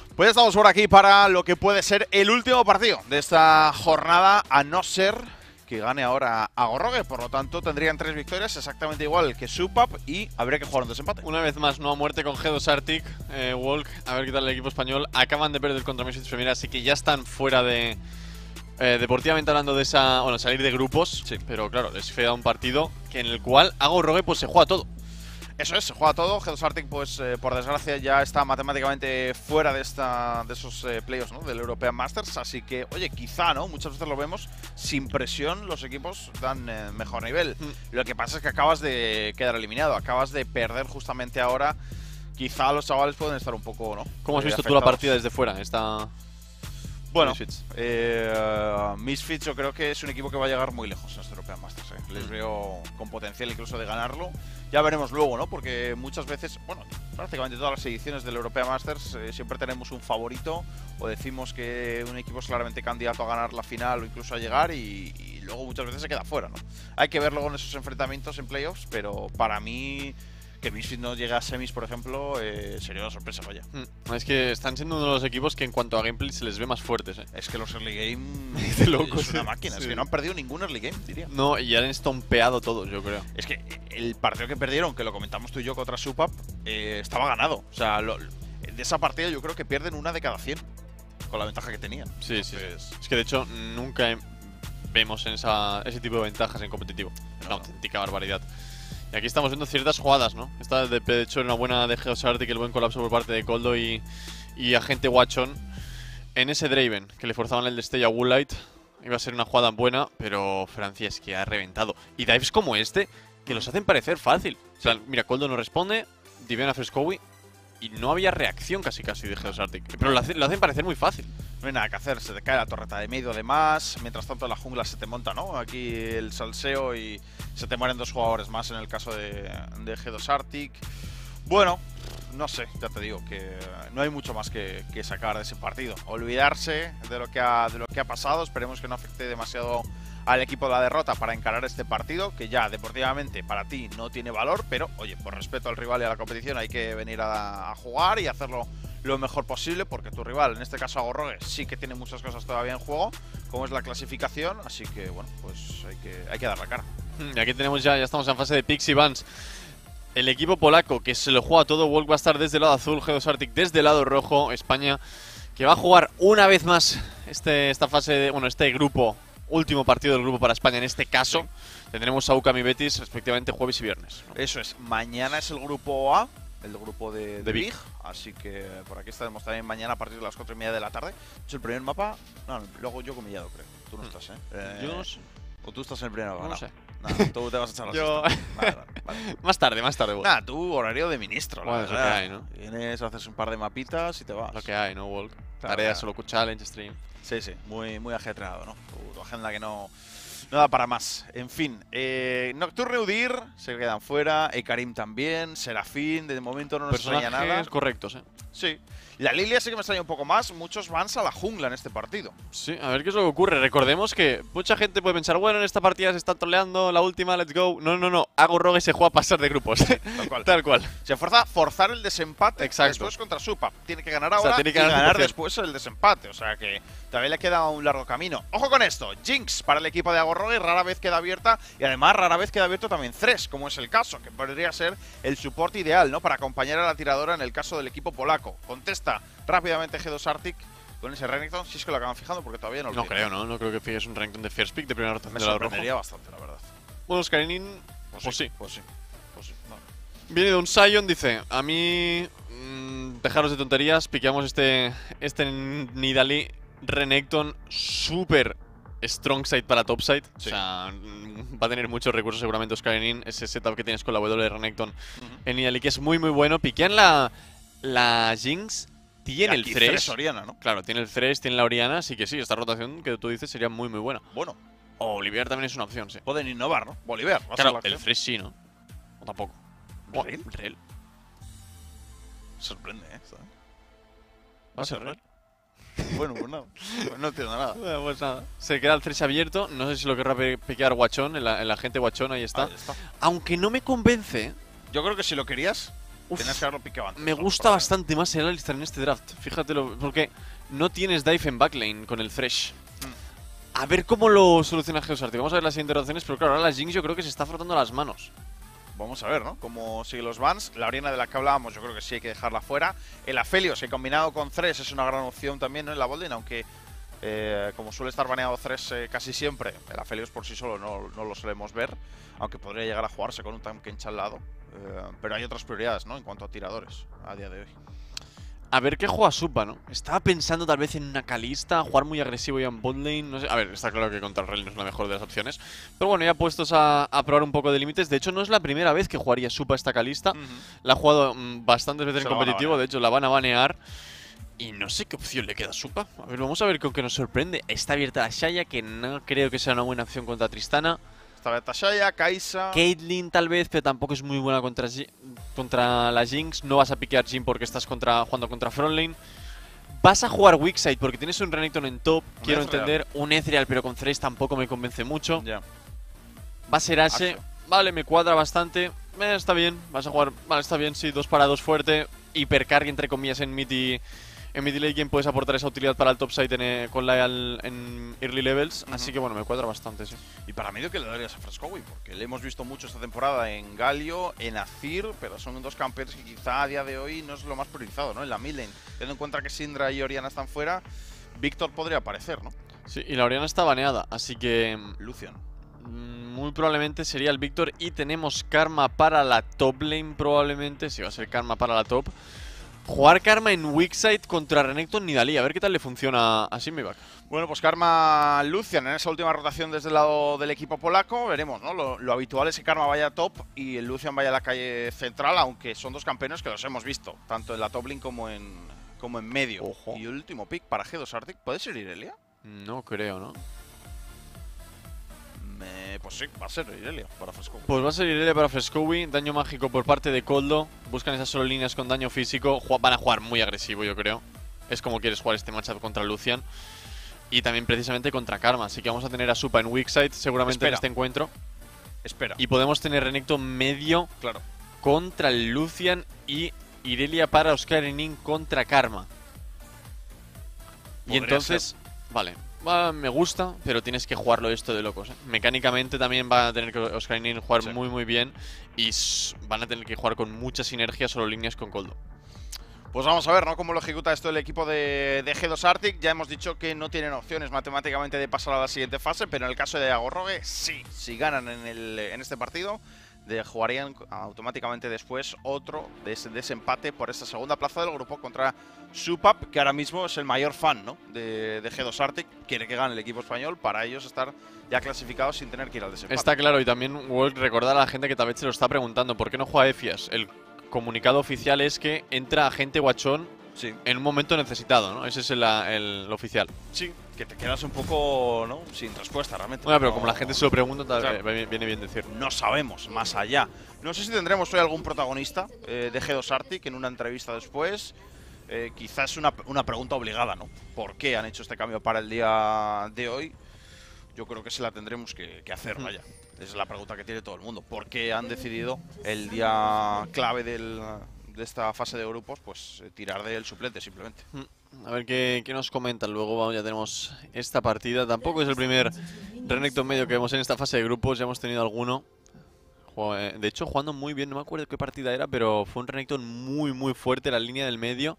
Pues ya estamos por aquí para lo que puede ser el último partido de esta jornada, a no ser que gane ahora Agorrogue. Por lo tanto, tendrían 3 victorias, exactamente igual que Supap, y habría que jugar un desempate. Una vez más, no a muerte con G2 Arctic, Walk, a ver qué tal el equipo español. Acaban de perder contra Misfits Femira, así que ya están fuera de… deportivamente hablando de esa… Bueno, salir de grupos, Sí. Pero claro, les queda un partido en el cual Agorrogue pues se juega todo. Eso es, se juega todo. G2 Arctic, pues por desgracia, ya está matemáticamente fuera de esos playoffs, ¿no? Del European Masters. Así que, oye, quizá, ¿no? Muchas veces lo vemos, sin presión los equipos dan mejor nivel. Lo que pasa es que acabas de quedar eliminado, acabas de perder justamente ahora. Quizá los chavales pueden estar un poco, ¿no? ¿Cómo has visto tú la afectados. partida desde fuera? Esta… Bueno, Misfits. Misfits yo creo que es un equipo que va a llegar muy lejos en este European Masters. Les veo con potencial incluso de ganarlo. Ya veremos luego, ¿no? Porque muchas veces, bueno, prácticamente todas las ediciones del European Masters siempre tenemos un favorito o decimos que un equipo es claramente candidato a ganar la final o incluso a llegar y luego muchas veces se queda fuera, ¿no? Hay que ver luego en esos enfrentamientos en playoffs, pero para mí que Misfits no llegue a semis, por ejemplo, sería una sorpresa, vaya. Es que están siendo uno de los equipos que en cuanto a gameplay se les ve más fuertes, Es que los early game De locos, es una máquina, sí. es que no han perdido ningún early game, diría. No, y han estompeado todos, yo creo. Es que el partido que perdieron, que lo comentamos tú y yo contra Supap, estaba ganado. O sea, de esa partida yo creo que pierden una de cada 100 con la ventaja que tenían. Sí. Entonces, Es que de hecho nunca vemos en ese tipo de ventajas en competitivo. No, Una no. auténtica barbaridad. Y aquí estamos viendo ciertas jugadas, ¿no? Esta de hecho era una buena de G2 Arctic, el buen colapso por parte de Coldo y agente Watchon. En ese Draven, que le forzaban el destello a Woolite, iba a ser una jugada buena, pero Francia es que ha reventado. Y dives como este, que los hacen parecer fácil. O sea, mira, Coldo no responde, Diviana Frescowi, y no había reacción casi de G2 Arctic. Pero lo hacen parecer muy fácil. no hay nada que hacer, se te cae la torreta de medio además. Mientras tanto en la jungla se te monta, ¿no? Aquí el salseo y se te mueren 2 jugadores más en el caso de G2 Arctic. Bueno, no sé, ya te digo que no hay mucho más que sacar de ese partido. Olvidarse de lo que ha pasado. Esperemos que no afecte demasiado al equipo de la derrota para encarar este partido, que ya deportivamente para ti no tiene valor, pero oye, por respeto al rival y a la competición hay que venir a jugar y hacerlo lo mejor posible, porque tu rival, en este caso Agorrogue, sí que tiene muchas cosas todavía en juego, como es la clasificación, así que bueno, pues hay que dar la cara. Y aquí tenemos ya estamos en fase de Pixie Vans. El equipo polaco que se lo juega todo, Walk va a estar desde el lado azul, G2 Arctic desde el lado rojo, España que va a jugar una vez más esta fase de, bueno, este grupo, último partido del grupo para España en este caso. Tendremos a UCAM y Betis respectivamente jueves y viernes, ¿no? Eso es, mañana es el grupo A, el grupo de Big. así que por aquí estaremos también mañana a partir de las 4:30 de la tarde. Es el primer mapa, no, luego yo comillado creo, tú no estás, Yo no sé. O tú estás en el primer mapa, No sé. Nada, tú te vas a echar la Yo… siesta. Vale. Más tarde, Walk. Nada, tú horario de ministro, la Bueno, es lo que verdad. hay, ¿no? Vienes, haces un par de mapitas y te vas. Lo que hay, ¿no, Walk? Claro, Tareas, claro. solo challenge, stream. Sí, muy ajetreado, ¿no? Tu agenda que no da para más. En fin, Nocturne Udir se quedan fuera, Ekarim también, Serafín, de momento no nos extraña nada. Personajes correctos, Sí. La Lilia sí que me extraña un poco más, muchos van a la jungla en este partido. Sí, a ver qué es lo que ocurre. Recordemos que mucha gente puede pensar, bueno, en esta partida se está troleando, la última, let's go. No. Agorrogue se juega a pasar de grupos. Tal cual. Tal cual. Se fuerza a forzar el desempate. Exacto. Después contra Supa. Tiene que ganar O sea, ahora tiene que y ganar ganar 100%. después el desempate. O sea que todavía le queda un largo camino. Ojo con esto. Jinx para el equipo de Agorrogue rara vez queda abierta. Y además rara vez queda abierto también Thresh, como es el caso. Que podría ser el soporte ideal, ¿no? Para acompañar a la tiradora en el caso del equipo polaco. Contesta rápidamente G2 Arctic con ese Renekton. Si es que lo acaban fijando porque todavía no lo No tiene. creo, ¿no? No creo que fijes un ranking de first pick de primera rotación Me del lado rojo. sorprendería bastante, la verdad. Bueno, Skyrim, pues sí. Pues sí. No. Viene de un Sion, dice, a mí… dejaros de tonterías, piqueamos este Nidalee Renekton súper strong side para top side. Sí. O sea, va a tener muchos recursos seguramente Skyrim. Ese setup que tienes con la W de Renekton en Nidalee, que es muy bueno. Piquean la Jinx, tiene el Aquí Thresh. Oriana, ¿no? Claro, tiene el Thresh, tiene la Oriana, así que sí, esta rotación que tú dices sería muy buena. Bueno, O Olivier también es una opción, sí. pueden innovar, ¿no? Bolívar. va a ser Claro, la el opción. Thresh sí, ¿no? O tampoco. ¿Reel? Reel. Sorprende, ¿eh? ¿Sabes? Va a ser Reel. Bueno, pues nada. Pues no entiendo nada. Pues nada. Se queda el Thresh abierto. No sé si lo querrá piquear Watchon, el agente Watchon, ahí está. Ahí está. Aunque no me convence. Yo creo que si lo querías, Tenías que haberlo piqueado antes. Me gusta bastante más el Alistar en este draft. Fíjatelo, porque no tienes dive en backlane con el Thresh. A ver cómo lo soluciona Geos Arctic. Vamos a ver las siguientes opciones, pero claro, ahora la Jinx yo creo que se está frotando las manos. Vamos a ver, ¿no? Cómo siguen los bans. La Oriana de la que hablábamos, yo creo que sí hay que dejarla fuera. El Aphelios, que combinado con Thresh es una gran opción también, ¿no? En la botlane, aunque como suele estar baneado Thresh casi siempre, el Aphelios por sí solo no lo solemos ver. Aunque podría llegar a jugarse con un Tahm Kench al lado. Pero hay otras prioridades, ¿no? En cuanto a tiradores, a día de hoy. A ver qué juega Supa, ¿no? Estaba pensando tal vez en una Kalista, jugar muy agresivo ya en botlane, no sé. A ver, está claro que contra el Rel no es la mejor de las opciones. Pero bueno, ya puestos a probar un poco de límites. De hecho, no es la primera vez que jugaría Supa esta Kalista. La ha jugado bastantes veces en competitivo, de hecho la van a banear. Y no sé qué opción le queda a Supa. A ver, vamos a ver con qué nos sorprende. Está abierta la Xayah, que no creo que sea una buena opción contra Tristana. Está abierta Xayah, Kai'Sa. Caitlyn tal vez, pero tampoco es muy buena contra la Jinx. No vas a piquear Jhin porque estás jugando contra frontline. Vas a jugar Weakside porque tienes un Renekton en top. Quiero entender. Un Ezreal, pero con Thresh tampoco me convence mucho. Ya. Va a ser Ashe. Vale, me cuadra bastante. Está bien. Vas a jugar. Vale, está bien, sí. 2 para 2 fuerte. Hipercarry entre comillas en mid y late game puedes aportar esa utilidad para el topside con Lyle en early levels. Así que bueno, me cuadra bastante, sí. Y para medio que le darías a Frescowi, porque le hemos visto mucho esta temporada en Galio, en Azir, pero son dos campeones que quizá a día de hoy no es lo más priorizado, ¿no? En la mid lane, teniendo en cuenta que Syndra y Oriana están fuera, Víctor podría aparecer, ¿no? Sí, y la Oriana está baneada, así que Lucian. muy probablemente sería el Víctor. Y tenemos Karma para la top lane, probablemente. Sí, va a ser Karma para la top. Jugar Karma en Weakside contra Renekton Nidalee. A ver qué tal le funciona a Simivac. Bueno, pues Karma Lucian en esa última rotación desde el lado del equipo polaco. Veremos, ¿no? Lo habitual es que Karma vaya a top y el Lucian vaya a la calle central, aunque son dos campeones que los hemos visto, tanto en la top lane como en medio. Ojo. Y el último pick para G2 Arctic, ¿puede ser Irelia? No creo, ¿no? Pues sí, va a ser Irelia para Frescowi. Pues va a ser Irelia para Frescowi. Daño mágico por parte de Coldo. Buscan esas solo líneas con daño físico. Van a jugar muy agresivo, yo creo. Es como quieres jugar este matchup contra Lucian. Y también precisamente contra Karma. Así que vamos a tener a Supa en Weakside seguramente en este encuentro. Espera. Y podemos tener Renekton medio Claro. contra el Lucian y Irelia para Oscarinin contra Karma. Y entonces, vale, me gusta, pero tienes que jugarlo esto de locos, ¿eh? Mecánicamente también va a tener que Oscarinin jugar muy bien. Y van a tener que jugar con mucha sinergia solo líneas con Coldo. Pues vamos a ver, ¿no? Cómo lo ejecuta esto el equipo de G2 Arctic. Ya hemos dicho que no tienen opciones matemáticamente de pasar a la siguiente fase, pero en el caso de Agorrogue, sí. Si ganan en este partido, jugarían automáticamente después otro desempate por esta segunda plaza del grupo contra Supap, que ahora mismo es el mayor fan, ¿no? de G2 Arctic. Quiere que gane el equipo español para ellos estar ya clasificados sin tener que ir al desempate. Está claro, y también recordar a la gente que tal vez se lo está preguntando, ¿por qué no juega Efias? El comunicado oficial es que entra agente guachón en un momento necesitado, ¿no? Ese es el oficial. Sí, que te quedas un poco, ¿no? Sin respuesta realmente. Bueno, pero como la gente se lo pregunta, claro, viene bien decir. No sabemos, más allá. No sé si tendremos hoy algún protagonista de G2 Arctic en una entrevista después. Quizás una pregunta obligada, ¿no? ¿Por qué han hecho este cambio para el día de hoy? Yo creo que se la tendremos que hacer, vaya. Esa es la pregunta que tiene todo el mundo. ¿Por qué han decidido el día clave de esta fase de grupos, pues tirar del suplente simplemente? A ver qué nos comentan. Luego ya tenemos esta partida. Tampoco es el primer Renekton medio que vemos en esta fase de grupos. Ya hemos tenido alguno. De hecho, jugando muy bien. No me acuerdo qué partida era, pero fue un Renekton muy fuerte. La línea del medio.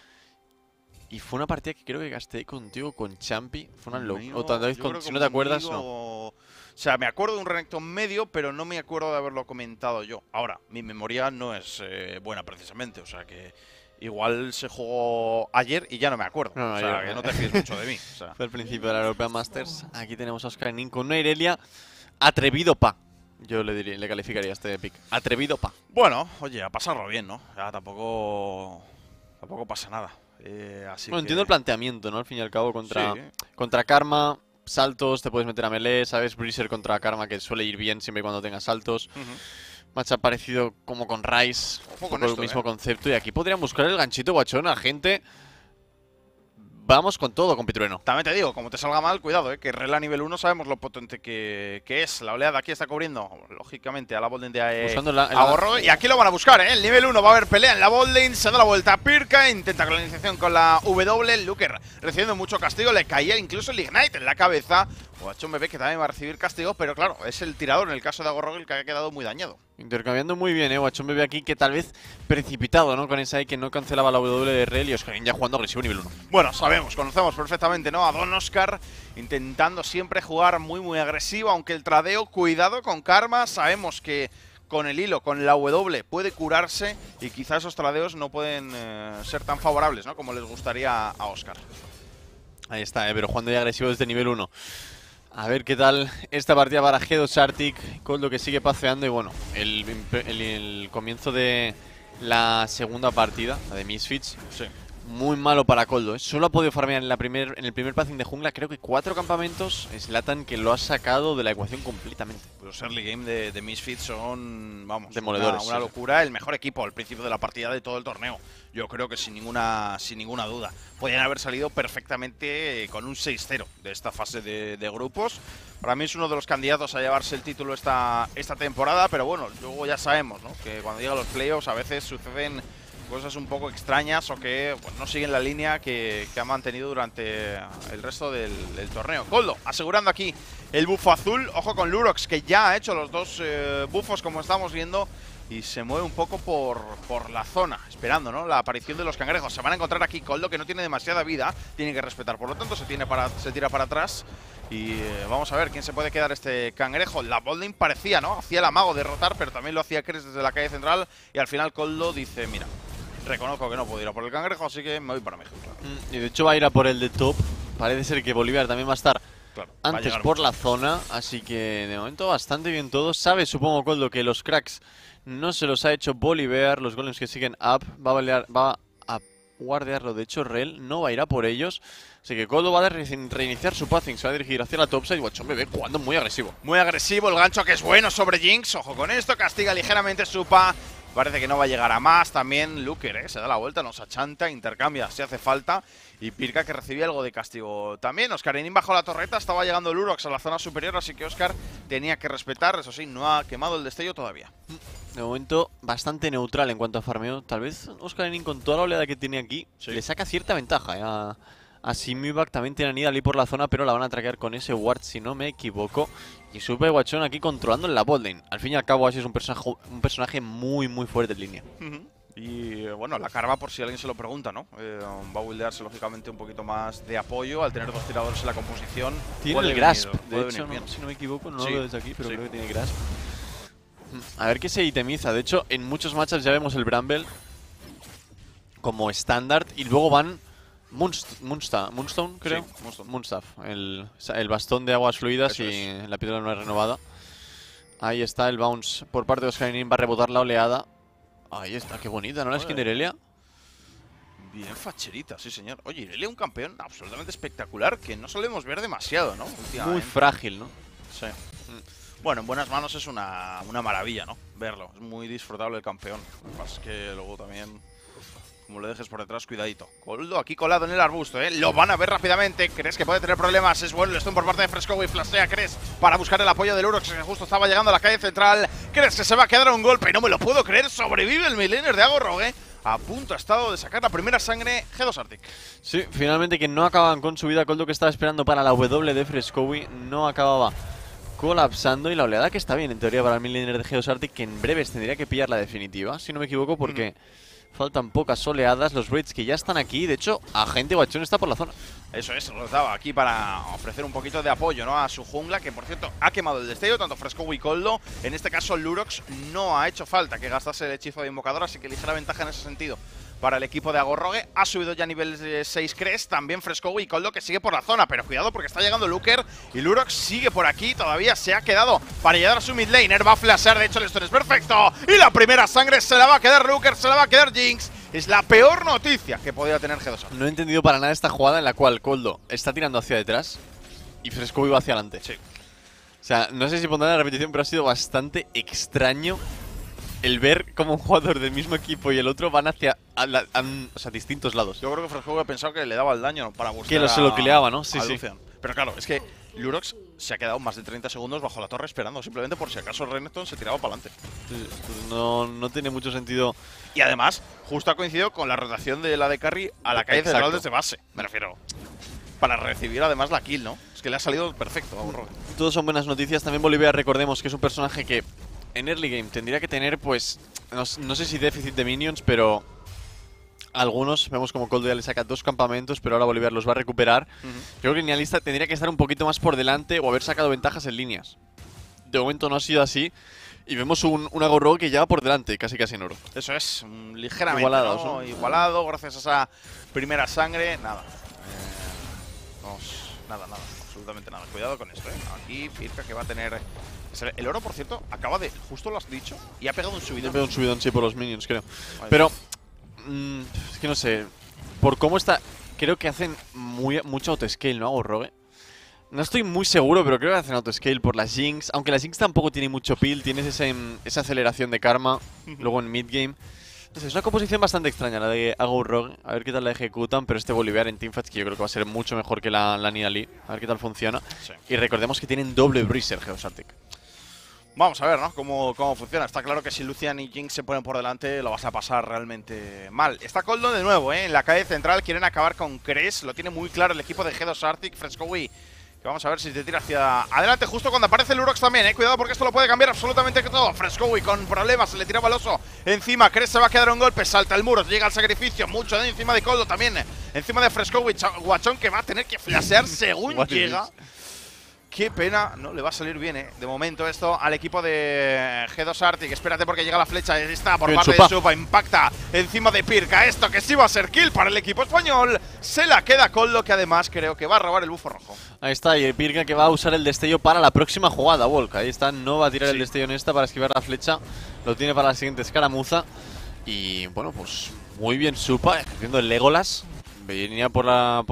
Y fue una partida que creo que gasté contigo con Champi. Fue una locura. Si no te acuerdas, no. O sea, me acuerdo de un Renekton medio, pero no me acuerdo de haberlo comentado yo. Ahora, mi memoria no es buena precisamente. O sea que igual se jugó ayer y ya no me acuerdo. No, o sea, que no te fíes mucho de mí. O sea. Fue el principio de la European Masters. Aquí tenemos a Oscarinin con una Irelia. Atrevido pa. Yo le calificaría este pick. Atrevido pa. Bueno, oye, a pasarlo bien, ¿no? Ya tampoco pasa nada. Así entiendo el planteamiento, ¿no? Al fin y al cabo, contra Karma, saltos, te puedes meter a melee, ¿sabes? Breezer contra Karma, que suele ir bien siempre y cuando tenga saltos. Matchup parecido como con Ryze, un poco el mismo concepto. Y aquí podrían buscar el ganchito guachón a gente vamos con todo con Pitrueno. También te digo, como te salga mal, cuidado, que Rel a nivel 1 sabemos lo potente que es. La oleada aquí está cubriendo, lógicamente, a la botlane de Agorrogue. Y aquí lo van a buscar, El nivel 1 va a haber pelea en la botlane. Se da la vuelta a Pirka, intenta colonización con la W. Luker recibiendo mucho castigo, le caía incluso el Ignite en la cabeza. Guachón Bebé que también va a recibir castigo, pero claro, es el tirador en el caso de Agorrogue el que ha quedado muy dañado. Intercambiando muy bien, Guachón Bebé aquí, que tal vez precipitado, ¿no? Con esa E que no cancelaba la W de Rel y Oscarín ya jugando agresivo nivel 1. Bueno, conocemos perfectamente, ¿no? A Don Oscar intentando siempre jugar muy agresivo, aunque el tradeo, cuidado con Karma. Sabemos que con el hilo, con la W, puede curarse y quizás esos tradeos no pueden ser tan favorables, ¿no? Como les gustaría a Oscar. Ahí está, pero jugando ya agresivo desde nivel 1. A ver qué tal esta partida para G2 Arctic, Coldo que sigue paseando y bueno, el comienzo de la segunda partida, la de Misfits, sí. Muy malo para Coldo, Solo ha podido farmear en el primer passing de jungla, creo que 4 campamentos. Zlatan que lo ha sacado de la ecuación completamente. Los early game de Misfits son, vamos, demoledores. Una locura. El mejor equipo al principio de la partida de todo el torneo. Yo creo que sin ninguna duda. Podrían haber salido perfectamente con un 6-0 de esta fase de grupos. Para mí es uno de los candidatos a llevarse el título esta temporada, pero bueno, luego ya sabemos, ¿no? Que cuando llegan los playoffs a veces suceden cosas un poco extrañas o que no siguen la línea que ha mantenido durante el resto del torneo. Coldo asegurando aquí el bufo azul. Ojo con Lurox, que ya ha hecho los dos bufos, como estamos viendo, y se mueve un poco por la zona, esperando, ¿no? La aparición de los cangrejos. Se van a encontrar aquí Coldo, que no tiene demasiada vida, tiene que respetar, por lo tanto se tira para atrás. Y vamos a ver quién se puede quedar este cangrejo. La botlane parecía, ¿no? Hacía el amago de rotar, pero también lo hacía Cres desde la calle central. Y al final Coldo dice, mira, reconozco que no puedo ir a por el cangrejo, así que me voy para México. Y de hecho va a ir a por el de top. Parece ser que Bolívar también va a estar antes por la zona. Así que de momento bastante bien todo. Sabe, supongo, Coldo, que los cracks no se los ha hecho Bolívar. Los golems que siguen up. Va a guardiarlo. De hecho, Rel no va a ir a por ellos. Así que Coldo va a reiniciar su passing. Se va a dirigir hacia la topside. Guachón Bebé jugando muy agresivo. Muy agresivo. El gancho que es bueno sobre Jinx. Ojo con esto. Castiga ligeramente Supa. Parece que no va a llegar a más. También Luker, se da la vuelta, nos achanta, intercambia si hace falta. Y Pirka que recibía algo de castigo también. Oscarín bajo la torreta, estaba llegando Lurox a la zona superior, así que Oscar tenía que respetar. Eso sí, no ha quemado el destello todavía. De momento bastante neutral en cuanto a farmeo. Tal vez Oscarín con toda la oleada que tiene aquí le saca cierta ventaja. A Simibac también tiene a Nidalee por la zona, pero la van a traquear con ese ward, si no me equivoco. Y Supa y Guachón aquí controlando en la botlane. Al fin y al cabo, Ashe es un personaje muy fuerte en línea. Y bueno, la Karma, por si alguien se lo pregunta, ¿no? Va a buildearse lógicamente un poquito más de apoyo al tener dos tiradores en la composición. Tiene el grasp, de hecho, si no me equivoco, no lo veo desde aquí, pero creo que tiene grasp. A ver qué se itemiza. De hecho, en muchos matchups ya vemos el Bramble como estándar y luego van Moonstone, creo. Sí, Moonstaff, el bastón de aguas fluidas. Eso y la piedra no es renovada. Ahí está el bounce por parte de Oscarín, va a rebotar la oleada. Ahí está, qué bonita, ¿no? La skin de Irelia. Bien facherita, sí señor. Oye, Irelia un campeón absolutamente espectacular que no solemos ver demasiado, ¿no? Muy frágil, ¿no? Sí. Bueno, en buenas manos es una maravilla, ¿no? Verlo, es muy disfrutable el campeón. Lo que pasa es que luego también, como lo dejes por detrás, cuidadito. Coldo aquí colado en el arbusto, Lo van a ver rápidamente. ¿Crees que puede tener problemas? Es bueno el stun por parte de Fresco y flashea Cres para buscar el apoyo del Lurox, que justo estaba llegando a la calle central. ¿Crees que se va a quedar a un golpe? No me lo puedo creer. Sobrevive el midlaner de Agorrogue. A punto ha estado de sacar la primera sangre G2 Arctic. Sí, finalmente que no acaban con su vida. Coldo que estaba esperando para la W de Frescowi no acababa colapsando. Y la oleada que está bien en teoría para el midlaner de G2 Arctic, que en breves tendría que pillar la definitiva, si no me equivoco, porque faltan pocas oleadas. Los raids que ya están aquí. De hecho, Agente Guachón está por la zona. Eso es, lo estaba aquí para ofrecer un poquito de apoyo, ¿no? A su jungla, que por cierto ha quemado el destello, tanto Fresco y Coldo. En este caso, Lurox no ha hecho falta que gastase el hechizo de invocador, así que ligera ventaja en ese sentido para el equipo de Agorrogue. Ha subido ya a nivel 6 Cres, también Fresco y Coldo, que sigue por la zona, pero cuidado porque está llegando Luker y Lurox sigue por aquí, todavía se ha quedado para llegar a su mid laner. Va a flashear, de hecho el stun es perfecto, y la primera sangre se la va a quedar Luker, se la va a quedar Jinx. Es la peor noticia que podía tener G2. No he entendido para nada esta jugada en la cual Coldo está tirando hacia detrás y Fresco va hacia adelante. Sí. O sea, no sé si pondrán la repetición, pero ha sido bastante extraño el ver cómo un jugador del mismo equipo y el otro van hacia o sea, distintos lados. Yo creo que Fresco ha pensado que le daba el daño para buscar Que se lo quileaba, ¿no? Sí, a sí. Lucian. Pero claro, es que Lurox se ha quedado más de 30 segundos bajo la torre esperando, simplemente por si acaso Renekton se tiraba para adelante. No tiene mucho sentido. Y además, justo ha coincidido con la rotación de la de carry a la calle central desde base. Me refiero. Para recibir además la kill, ¿no? Es que le ha salido perfecto a Burrow. Todos son buenas noticias. También Bolivia, recordemos que es un personaje que en early game tendría que tener, pues, no sé si déficit de minions, pero algunos, vemos como Cold ya le saca 2 campamentos, pero ahora Bolivia los va a recuperar. Yo creo que Nialista tendría que estar un poquito más por delante o haber sacado ventajas en líneas. De momento no ha sido así. Y vemos un Agorro que ya va por delante, casi en oro. Eso es, ligeramente Igualados, ¿no? ¿no? Igualado, gracias a esa primera sangre. Nada. Nada, absolutamente nada. Cuidado con esto, ¿eh? Aquí Pirca que va a tener... El oro, por cierto, acaba de... Justo lo has dicho, y ha pegado un subidón. Ha pegado un subidón, sí, por los minions, creo. Vale. Pero, es que no sé, por cómo está... Creo que hacen mucho autoscale, ¿no? Agorrogue. No estoy muy seguro, pero creo que hacen autoscale por las Jinx. Aunque la Jinx tampoco tiene mucho peel, tienes esa aceleración de karma. Luego en midgame. No sé, es una composición bastante extraña la de Agorrogue. A ver qué tal la ejecutan, pero este Bolivar en teamfights que yo creo que va a ser mucho mejor que la Nidalee. A ver qué tal funciona. Sí. Y recordemos que tienen doble Breezer Geosartic. Vamos a ver, ¿no? Cómo funciona. Está claro que si Lucian y Jinx se ponen por delante, lo vas a pasar realmente mal. Está Coldo de nuevo, ¿eh? En la calle central quieren acabar con Cres. Lo tiene muy claro el equipo de G2 Arctic. Frescowi, que vamos a ver si te tira hacia adelante justo cuando aparece el Lurox también, ¿eh? Cuidado porque esto lo puede cambiar absolutamente todo. Frescowi con problemas, se le tiraba el oso encima. Cres se va a quedar un golpe, salta el muro, llega al sacrificio. Mucho daño encima de Coldo también. Encima de Frescowi, Guachón que va a tener que flashear según llega. Qué pena, no le va a salir bien, de momento esto al equipo de G2 Arctic. Espérate porque llega la flecha, ahí está por parte de Supa, impacta encima de Pirca. Esto que sí va a ser kill para el equipo español. Se la queda con lo que además creo que va a robar el bufo rojo. Ahí está, y Pirca que va a usar el destello para la próxima jugada, Volk. Ahí está, no va a tirar el destello en esta para esquivar la flecha. Lo tiene para la siguiente escaramuza. Y bueno, pues muy bien Supa, haciendo el Legolas. Venía por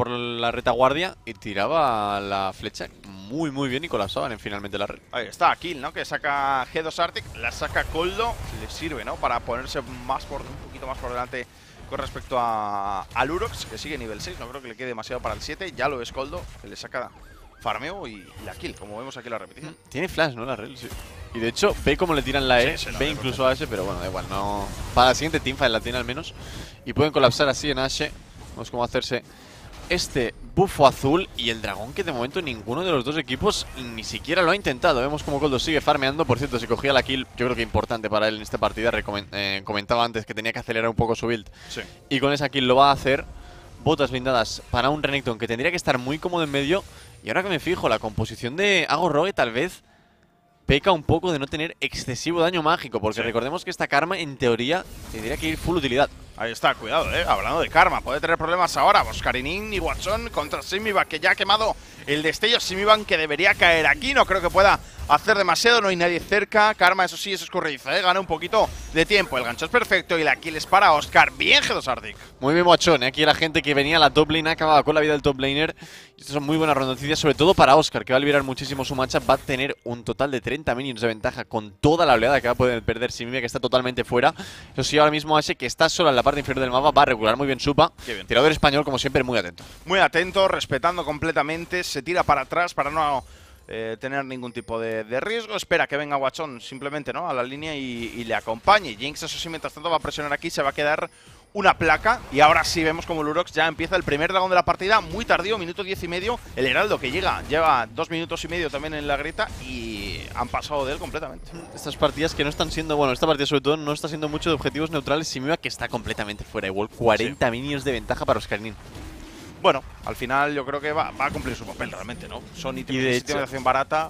la retaguardia y tiraba la flecha muy bien y colapsaban finalmente la red. Ahí está, kill, ¿no? Que saca G2 Arctic, la saca Coldo, le sirve, ¿no? Para ponerse un poquito más por delante con respecto a Lurox, que sigue nivel 6, no creo que le quede demasiado para el 7, ya lo es Coldo, que le saca farmeo y la kill, como vemos aquí en la repetición. Tiene flash, ¿no? La red, sí. Y de hecho, ve cómo le tiran la E, sí, ve incluso a Ashe, pero bueno, da igual, no. Para la siguiente teamfight la tiene al menos. Y pueden colapsar así en Ashe. Vamos cómo hacerse este bufo azul y el dragón que de momento ninguno de los dos equipos ni siquiera lo ha intentado. Vemos como Coldo sigue farmeando. Por cierto, si cogía la kill, yo creo que importante para él en esta partida. Comentaba antes que tenía que acelerar un poco su build. Sí. Y con esa kill lo va a hacer. Botas blindadas para un Renekton que tendría que estar muy cómodo en medio. Y ahora que me fijo, la composición de Agorrogue tal vez peca un poco de no tener excesivo daño mágico. Porque recordemos que esta karma en teoría tendría que ir full utilidad. Ahí está, cuidado, hablando de karma, puede tener problemas ahora. Boscarinin y Watson contra Simiban, que ya ha quemado el destello. Simiban que debería caer aquí, no creo que pueda hacer demasiado, no hay nadie cerca. Karma, eso sí, es escurridizo, gana un poquito de tiempo. El gancho es perfecto y la kill es para Oscar. Bien, G2 Arctic. Muy bien, Watson, aquí la gente que venía a la top lane ha acabado con la vida del top laner. Y estas son muy buenas noticias, sobre todo para Oscar, que va a liberar muchísimo su matchup. Va a tener un total de 30 minions de ventaja con toda la oleada que va a poder perder Simiban, que está totalmente fuera. Eso sí, ahora mismo Ashe, que está sola en la parte inferior del mapa, va a regular muy bien Supa. Tirador español, como siempre, muy atento. Muy atento, respetando completamente. Se tira para atrás para no tener ningún tipo de riesgo. Espera que venga Watson simplemente, ¿no? A la línea y le acompañe. Jinx, eso sí, mientras tanto va a presionar aquí. Se va a quedar una placa. Y ahora sí vemos como Lurox ya empieza el primer dragón de la partida. Muy tardío, minuto 10 y medio. El Heraldo que lleva 2 minutos y medio también en la grieta. Y han pasado de él completamente. Estas partidas que no están siendo... Bueno, esta partida sobre todo no está siendo mucho de objetivos neutrales. Simiban que está completamente fuera. Igual 40 minions de ventaja para Oscarinin. Bueno, al final yo creo que va a cumplir su papel realmente, ¿no? Son y de intimidación barata.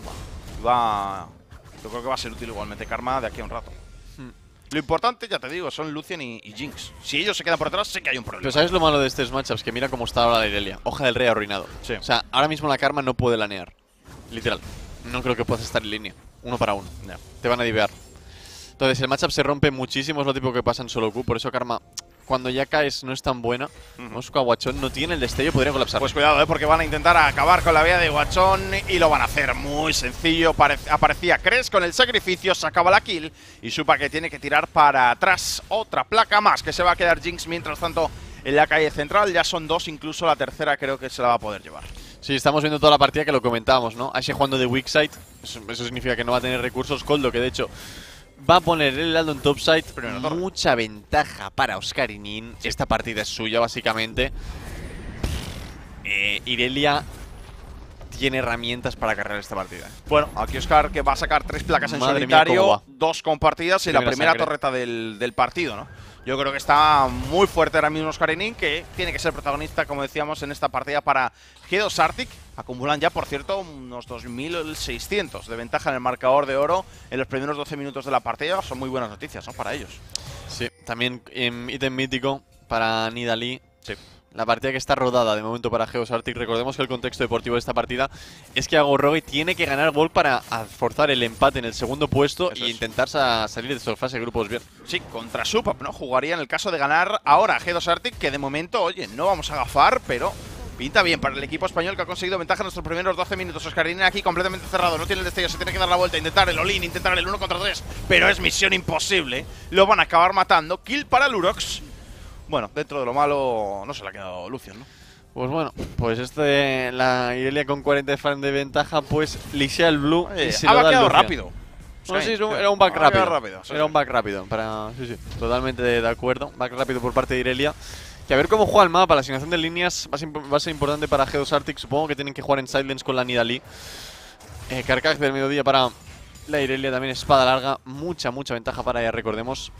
Yo creo que va a ser útil igualmente Karma de aquí a un rato. Lo importante, ya te digo, son Lucian y Jinx. Si ellos se quedan por detrás, sé que hay un problema. Pero ¿sabes lo malo de estos matchups? Que mira cómo está ahora la Irelia. Hoja del rey arruinado. Sí. O sea, ahora mismo la Karma no puede lanear. Literal. No creo que puedas estar en línea. 1 para 1. Te van a divear. Entonces el matchup se rompe muchísimo. Es lo tipo que pasa en solo Q. Por eso Karma cuando ya caes no es tan buena. Mosca Guachón no tiene el destello, podría colapsar. Pues cuidado, porque van a intentar acabar con la vida de Guachón y lo van a hacer muy sencillo. Aparecía Cres con el sacrificio, sacaba la kill y supa que tiene que tirar para atrás. Otra placa más que se va a quedar Jinx mientras tanto en la calle central. Ya son 2, incluso la tercera creo que se la va a poder llevar. Sí, estamos viendo toda la partida que lo comentábamos, ¿no? Ashe jugando de weak side, eso significa que no va a tener recursos. Coldo, que de hecho va a poner el Heraldo en top side. Mucha ventaja para Oscar y Nin. Esta partida es suya, básicamente. Irelia tiene herramientas para cargar esta partida. Bueno, aquí Oscar que va a sacar 3 placas en Madre solitario, mía, 2 compartidas y la primera sangre. torreta del partido, ¿no? Yo creo que está muy fuerte ahora mismo Oscar y Nin, que tiene que ser protagonista, como decíamos, en esta partida para G2 Arctic. Acumulan ya, por cierto, unos 2.600 de ventaja en el marcador de oro en los primeros 12 minutos de la partida. Son muy buenas noticias, ¿no? Para ellos. Sí, también ítem mítico para Nidalee. Sí. La partida que está rodada de momento para G2 Arctic. Recordemos que el contexto deportivo de esta partida es que Agorrogue tiene que ganar gol para forzar el empate en el segundo puesto e intentar salir de esta fase de grupos bien. Sí, contra Supap, ¿no? Jugaría en el caso de ganar ahora G2 Arctic, que de momento, oye, no vamos a gafar, pero pinta bien para el equipo español que ha conseguido ventaja en nuestros primeros 12 minutos. Oscarina aquí completamente cerrado, no tiene el destello, se tiene que dar la vuelta, intentar el all-in, intentar el 1 contra 3, pero es misión imposible. Lo van a acabar matando. Kill para Lurox. Bueno, dentro de lo malo no se le ha quedado Lucian, ¿no? Pues bueno, pues la Irelia con 40 frames de ventaja, pues lisea el blue y se ha lo da vaqueado Lucian. rápido. No, sí, era un back rápido. Sí, era un back rápido. Sí, totalmente de acuerdo. Back rápido por parte de Irelia. Que a ver cómo juega el mapa. La asignación de líneas va a ser importante para G2 Arctic. Supongo que tienen que jugar en Silence con la Nidalee. Carcaj del mediodía para la Irelia. También espada larga. Mucha ventaja para ella, recordemos.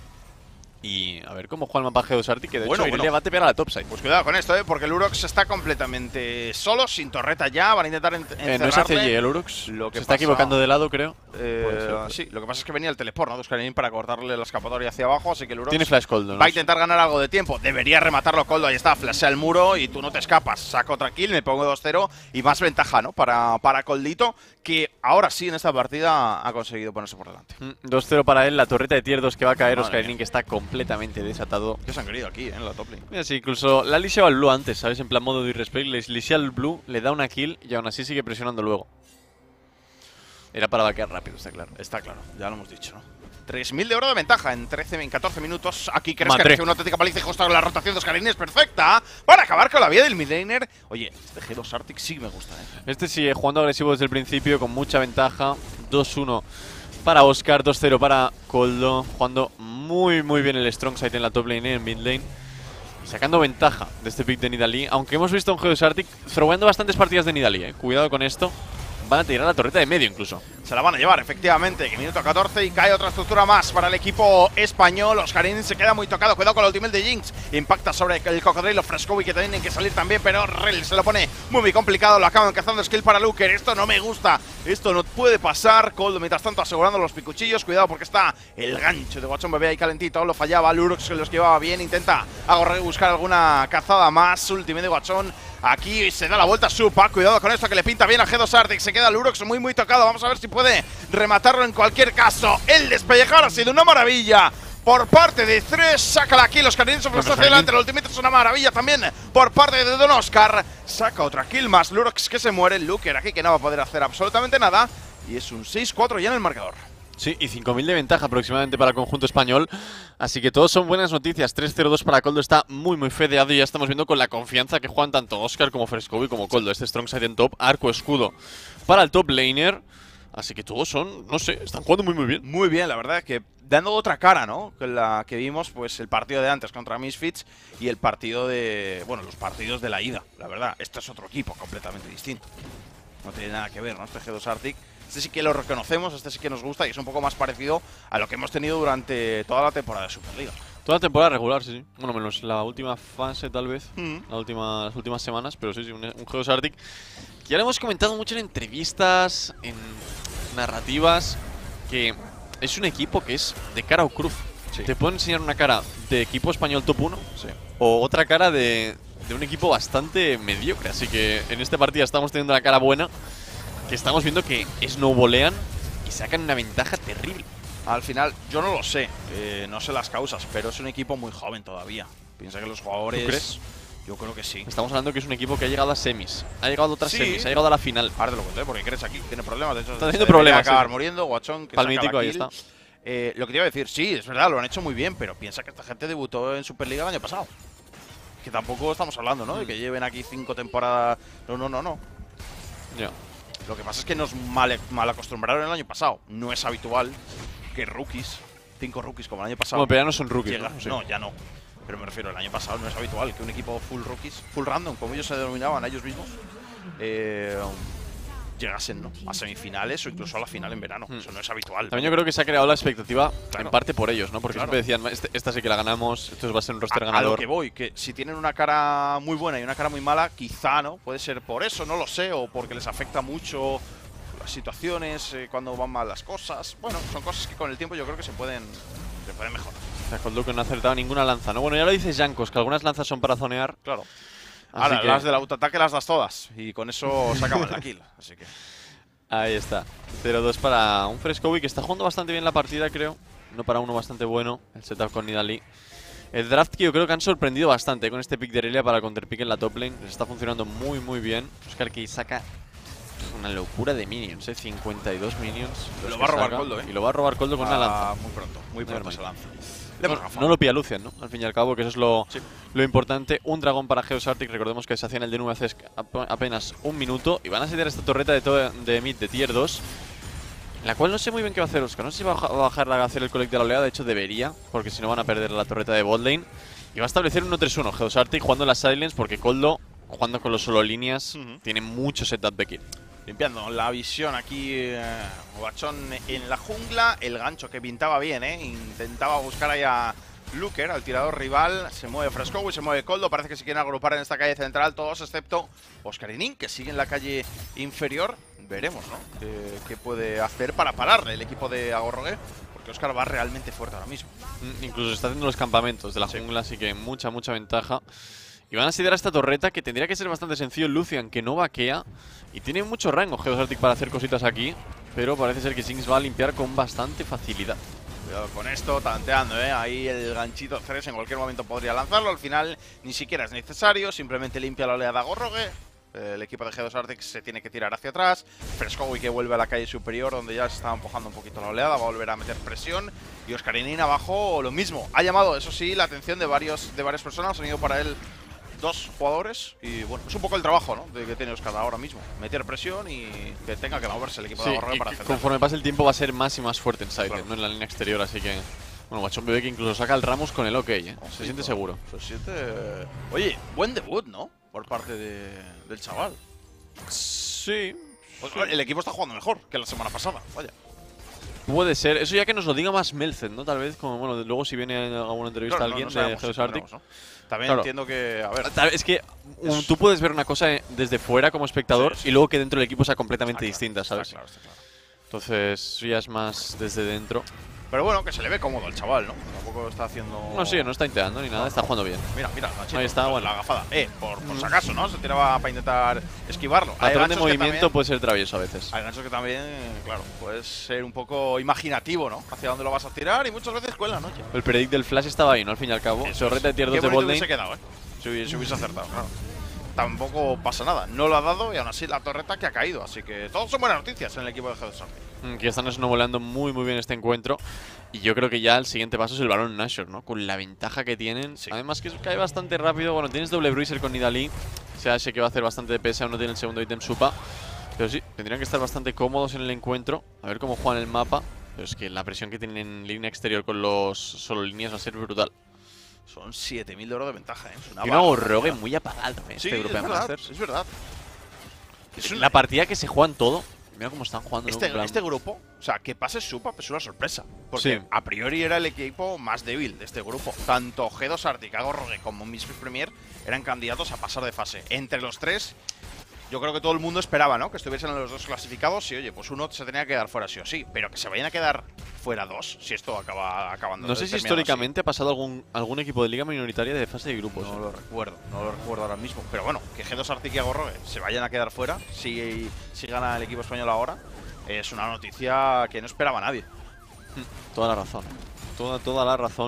Y a ver cómo juega el mapa G2 Arctic, que de hecho Irelia va a tepear a la topside. Pues cuidado con esto, porque el Urox está completamente solo, sin torreta ya. Van a intentar encerrarle. No es ACG el Urox. Se está equivocando de lado, creo. Sí, lo que pasa es que venía el teleport, ¿no? De Oscar para cortarle la escapatoria hacia abajo, así que el Urox tiene flash Coldo, ¿no? va a intentar ganar algo de tiempo. Debería rematarlo Coldo, ahí está, flashea el muro y tú no te escapas. Saco otra kill, me pongo 2-0 y más ventaja, ¿no? Para Coldito, que ahora sí en esta partida ha conseguido ponerse por delante. 2-0 para él, la torreta de tier 2 que va a caer. Oscar que está completamente desatado. ¿Qué se han querido aquí, en la top lane? Mira, sí, incluso la ha liseado al blue antes, ¿sabes? En plan modo de irrespect, le lisea al blue, le da una kill y aún así sigue presionando luego. Era para vaquear rápido, está claro. Está claro, ya lo hemos dicho, ¿no? 3.000 de oro de ventaja en 14 minutos. Aquí crees que hace una auténtica paliza y justo la rotación de Oscar es perfecta para acabar con la vida del midlaner. Oye, este G2 Arctic sí me gusta, ¿eh? Este sigue jugando agresivo desde el principio, con mucha ventaja. 2-1 para Oscar, 2-0 para Coldo. Jugando muy bien el strong side en la top lane, en mid lane. Sacando ventaja de este pick de Nidalee. Aunque hemos visto a un G2 Arctic throwando bastantes partidas de Nidalee, Cuidado con esto. Van a tirar la torreta de medio incluso. Se la van a llevar, efectivamente. Minuto 14 y cae otra estructura más para el equipo español. Oscarín se queda muy tocado. Cuidado con el ultimate de Jinx. Impacta sobre el cocodrilo. Frescovi que tienen que salir también, pero Rel se lo pone muy complicado. Lo acaban cazando skill para Luker. Esto no me gusta. Esto no puede pasar. Coldo, mientras tanto, asegurando los picuchillos. Cuidado porque está el gancho de Guachón Bebé ahí calentito. Lo fallaba. Lurox que los llevaba bien. Intenta buscar alguna cazada más. Ultimate de Guachón. Aquí se da la vuelta Supa. Cuidado con esto que le pinta bien a G2 Arctic. Se queda Lurox muy tocado. Vamos a ver si puede rematarlo en cualquier caso. El despellejar ha sido una maravilla por parte de 3. Saca la kill. Oscar se hacia adelante. El ultimate es una maravilla también por parte de Don Oscar. Saca otra kill más. Lurox que se muere. Luker aquí que no va a poder hacer absolutamente nada. Y es un 6-4 ya en el marcador. Sí, y 5.000 de ventaja aproximadamente para el conjunto español. Así que todos son buenas noticias. 3-0-2 para Coldo, está muy fedeado. Y ya estamos viendo con la confianza que juegan tanto Oscar como Frescovi como Coldo. Este strong side en top, arco, escudo para el top laner. Así que todos son, no sé, están jugando muy bien. Muy bien, la verdad, que dando otra cara, ¿no? Que la que vimos, pues el partido de antes contra Misfits y el partido de, bueno, los partidos de la ida, la verdad. Esto es otro equipo completamente distinto. No tiene nada que ver, ¿no? Este G2 Arctic. Este sí que lo reconocemos, este sí que nos gusta y es un poco más parecido a lo que hemos tenido durante toda la temporada de Superliga. Toda la temporada regular, sí. Bueno, menos la última fase, tal vez. Las últimas semanas, pero sí, un G2 Arctic. Ya lo hemos comentado mucho en entrevistas, en narrativas, que es un equipo que es de cara o cruz. Sí. Te pueden enseñar una cara de equipo español top 1 o otra cara de un equipo bastante mediocre. Así que en esta partida estamos teniendo la cara buena, que estamos viendo que snowbolean y sacan una ventaja terrible. Al final, yo no lo sé, no sé las causas, pero es un equipo muy joven todavía. Piensa que los jugadores... ¿Tú crees? Yo creo que sí. Estamos hablando que es un equipo que ha llegado a semis, ha llegado a otras Sí. semis, ha llegado a la final. Ahora te lo conté, porque crees aquí, tiene problemas. De hecho, Está teniendo se debería problemas, acabar sí. muriendo, Guachón, que Palmítico, saca la ahí kill. está. Lo que te iba a decir, sí, es verdad, lo han hecho muy bien, pero piensa que esta gente debutó en Superliga el año pasado. Que tampoco estamos hablando, ¿no? De que lleven aquí 5 temporadas. No. Ya. Lo que pasa es que nos mal acostumbraron el año pasado. No es habitual que rookies, 5 rookies como el año pasado. Bueno, pero ya no son rookies, llega- ¿no? Sí. No, ya no. Pero me refiero, el año pasado no es habitual que un equipo full rookies, full random, como ellos se denominaban a ellos mismos, llegasen, ¿no? A semifinales o incluso a la final en verano. Eso no es habitual. También yo creo que se ha creado la expectativa Claro. en parte por ellos, ¿no? Porque Claro. siempre decían, esta sí que la ganamos, esto va a ser un roster A lo ganador. que voy, que si tienen una cara muy buena y una cara muy mala, quizá, ¿no? Puede ser por eso, no lo sé, o porque les afecta mucho las situaciones, cuando van mal las cosas. Bueno, son cosas que con el tiempo yo creo que se pueden mejorar. O sea, Cold que no ha acertado ninguna lanza, ¿no? Bueno, ya lo dice Jankos, que algunas lanzas son para zonear. Claro. Así Ahora, que las del autoataque las das todas y con eso se acaba la kill. Así que... ahí está. 0-2 para un Frescovi que está jugando bastante bien la partida, creo. No para uno bastante bueno, el setup con Nidalee. El draft que yo creo que han sorprendido bastante con este pick de Irelia para counterpick en la top lane. Les está funcionando muy bien. Oscar que saca una locura de minions, 52 minions. Lo los va a que robar saca. Coldo, Y lo va a robar Coldo con una lanza. Muy pronto Nevermind. se lanza. No lo pilla Lucian, ¿no? Al fin y al cabo, que eso es lo, Sí. lo importante. Un dragón para Geos Arctic. Recordemos que se hacía en el D9 hace apenas un minuto. Y van a setear esta torreta de mid de tier 2. La cual no sé muy bien qué va a hacer Oscar. No sé si va a bajar a hacer el collect de la oleada. De hecho, debería, porque si no van a perder la torreta de botlane. Y va a establecer un 1-3-1 Geos Arctic jugando las silence, porque Coldo, jugando con los solo líneas, tiene mucho setup de kill. Limpiando la visión aquí, Guachón en la jungla. El gancho que pintaba bien, intentaba buscar ahí a Looker, al tirador rival. Se mueve Frescowi, se mueve Coldo. Parece que se quieren agrupar en esta calle central todos, excepto Oscarinin, que sigue en la calle inferior. Veremos, ¿no? ¿Qué puede hacer para pararle el equipo de Agorrogue? Porque Oscar va realmente fuerte ahora mismo. Incluso está haciendo los campamentos de la jungla, así que mucha ventaja. Y van a asediar a esta torreta, que tendría que ser bastante sencillo. Lucian, que no vaquea. Y tiene mucho rango Geos Arctic para hacer cositas aquí. Pero parece ser que Sings va a limpiar con bastante facilidad. Cuidado con esto, tanteando, ahí el ganchito 3 en cualquier momento podría lanzarlo. Al final ni siquiera es necesario, simplemente limpia la oleada Agorrogue. El equipo de G2 Arctic se tiene que tirar hacia atrás. Frescowi que vuelve a la calle superior, donde ya se estaba empujando un poquito la oleada. Va a volver a meter presión. Y Oscarinin abajo lo mismo. Ha llamado, eso sí, la atención de varias personas. Han ido para él 2 jugadores. Y bueno, es un poco el trabajo, ¿no? De que tiene Oscar ahora mismo. Meter presión y que tenga que moverse el equipo de Agorrogue para hacer. Conforme pase el tiempo va a ser más y más fuerte en side, Claro. no en la línea exterior, así que... Bueno, Guachón bebé que incluso saca el Ramos con el OK, se siente seguro. Se siente... Oye, buen debut, ¿no? Por parte del chaval. Sí. Pues, el equipo está jugando mejor que la semana pasada, vaya. Puede ser. Eso ya que nos lo diga más Melcet, ¿no? Tal vez, como bueno, luego si viene a alguna entrevista Claro, alguien no sabemos, de Geos no Arctic. sabemos, ¿no? También Claro. entiendo que, a ver, Es que tú puedes ver una cosa desde fuera como espectador Sí, sí. y luego que dentro del equipo sea completamente está claro, distinta, ¿sabes? Está claro. Entonces, eso ya es más desde dentro. Pero bueno, que se le ve cómodo al chaval, ¿no? Tampoco está haciendo... No, sí, no está inteando ni nada, está jugando bien. Mira, Nachito, Ahí está, bueno. la gafada. Por si acaso, ¿no? Se tiraba para intentar esquivarlo. Hay Patrón de ganchos que movimiento también- puede ser travieso a veces. Hay ganchos que también, claro, puedes ser un poco imaginativo, ¿no? Hacia dónde lo vas a tirar y muchas veces cuelan, ¿no? El predict del flash estaba ahí, ¿no? Al fin y al cabo. Eso es. Torreta de tier 2 Qué de bonito botlane. hubiese quedado, si hubiese acertado, claro. Tampoco pasa nada. No lo ha dado y aún así la torreta que ha caído. Así que todos son buenas noticias en el equipo de G2 Arctic. Que están snowboleando muy bien este encuentro. Y yo creo que ya el siguiente paso es el Baron Nashor, ¿no? Con la ventaja que tienen. Sí. Además que cae bastante rápido. Bueno, tienes doble bruiser con Nidalee. O sea, sé que va a hacer bastante DPS, aún no tiene el segundo ítem Supa. Pero sí, tendrían que estar bastante cómodos en el encuentro. A ver cómo juegan el mapa. Pero es que la presión que tienen en línea exterior con los solo líneas va a ser brutal. Son 7000 de oro de ventaja, ¿eh? Es una Y un Agorrogue barbaridad. muy apagado, Sí, este es European verdad, Masters. es verdad. Es La partida que se juegan todo. Mira cómo están jugando. ¿no? En plan- Este grupo, o sea, que pase Supa es una sorpresa. Porque Sí. a priori era el equipo más débil de este grupo. Tanto G2 Arctic, Agorrogue como Misfits Premier eran candidatos a pasar de fase. Entre los tres, yo creo que todo el mundo esperaba, ¿no? Que estuviesen los dos clasificados y, oye, pues uno se tenía que quedar fuera sí o sí. Pero que se vayan a quedar fuera dos, si esto acaba acabando. No sé si terminando históricamente ha pasado algún equipo de liga minoritaria de fase de grupos. así. No lo recuerdo ahora mismo. Pero bueno, que G2 Arctic y Agorrogue se vayan a quedar fuera, si gana el equipo español ahora, es una noticia que no esperaba nadie. Toda la razón. Toda la razón.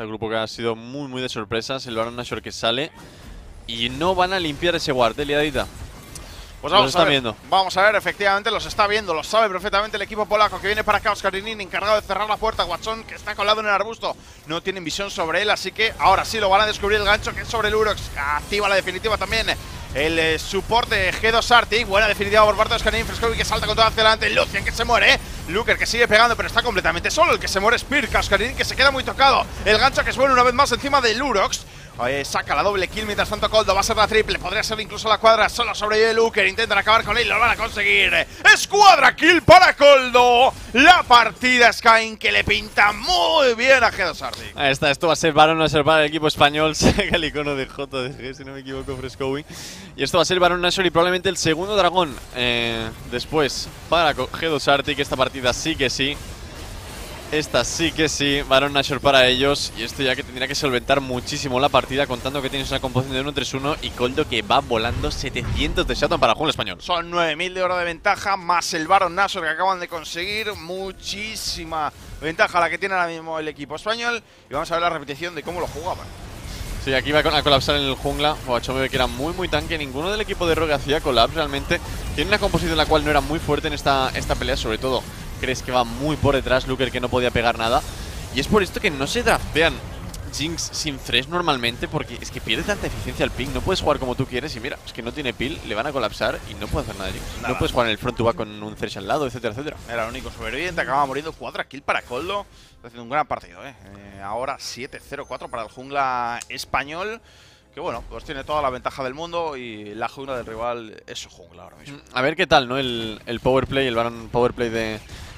Este grupo que ha sido muy de sorpresas. El Baron Nashor que sale. Y no van a limpiar ese ward, liadita. Pues vamos a ver, viendo. Vamos a ver, efectivamente los está viendo, lo sabe perfectamente el equipo polaco que viene para acá. Oscarinin encargado de cerrar la puerta. Watson, que está colado en el arbusto, no tienen visión sobre él, así que ahora sí lo van a descubrir el gancho, que es sobre el Urox. Activa la definitiva también el soporte de G2 Arctic. Buena definitiva por parte de Oscarinin. Frescovi que salta con todo hacia adelante. Lucian que se muere, Luker que sigue pegando, pero está completamente solo. El que se muere es Pirka. Oscarinin que se queda muy tocado. El gancho que es bueno una vez más encima del Urox. Saca la doble kill, mientras tanto Coldo va a ser la triple, podría ser incluso la cuadra, solo sobrevive Luker, intentan acabar con él, lo van a conseguir. Escuadra kill para Coldo, la partida Skyne que le pinta muy bien a G2 Arctic. Ahí está, esto va a ser Baron Nashor para el equipo español, saca el icono de JDG, si no me equivoco, Frescovi. Y esto va a ser Baron Nashor y probablemente el segundo dragón después para G2 Arctic. Esta partida sí que sí. Esta sí que sí, Baron Nashor para ellos. Y esto ya que tendría que solventar muchísimo la partida, contando que tienes una composición de 1-3-1 y Coldo que va volando 700 de Shutdown para Jungle Español. Son 9000 de oro de ventaja, más el Baron Nashor que acaban de conseguir. Muchísima ventaja la que tiene ahora mismo el equipo español. Y vamos a ver la repetición de cómo lo jugaban. Sí, aquí va a colapsar en el jungla. Guachome que era muy tanque. Ninguno del equipo de Rogue hacía collapse realmente. Tiene una composición en la cual no era muy fuerte en esta pelea, sobre todo. Crees que va muy por detrás, Luker que no podía pegar nada. Y es por esto que no se draftean Jinx sin Thresh normalmente, porque es que pierde tanta eficiencia el ping. No puedes jugar como tú quieres y mira, es que no tiene peel, le van a colapsar y no puede hacer nada Jinx. No puedes jugar en el front to back con un Thresh al lado, etcétera. Era el único sobreviviente, acaba muriendo. Cuadra kill para Coldo. Está haciendo un gran partido, ahora 7-0-4 para el jungla español. Que bueno, pues tiene toda la ventaja del mundo y la jungla del rival es su jungla ahora mismo. A ver qué tal, ¿no? El powerplay, el Baron powerplay de